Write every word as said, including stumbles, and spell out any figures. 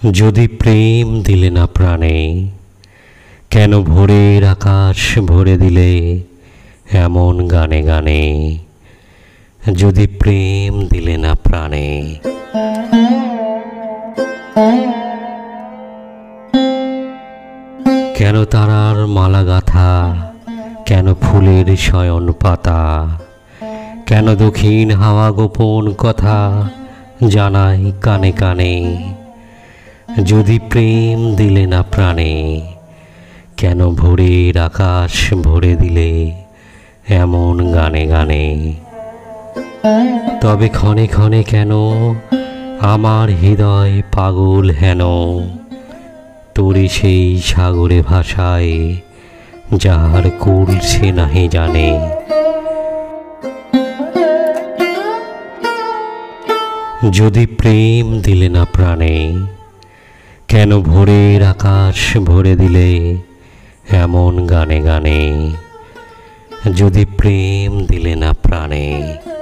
যদি প্রেম দিলে না প্রাণে, কেন ভোরের আকাশ ভরে দিলে এমন গানে গানে। যদি প্রেম দিলে না প্রাণে। কেন তারার মালা গাথা, কেন ফুলের শয়ন পাতা, কেন দক্ষিণ হাওয়া গোপন কথা জানাই কানে কানে। যদি প্রেম দিলে না প্রাণে, কেন ভোরের আকাশ ভরে দিলে এমন গানে গানে। তবে ক্ষণে ক্ষণে কেন আমার হৃদয় পাগল হেন, তোরে সেই সাগরে ভাষায় যাহার কুল সে নাহি জানে। যদি প্রেম দিলে না প্রাণে, কেন ভোরের আকাশ ভরে দিলে এমন গানে গানে। যদি প্রেম দিলে না প্রাণে।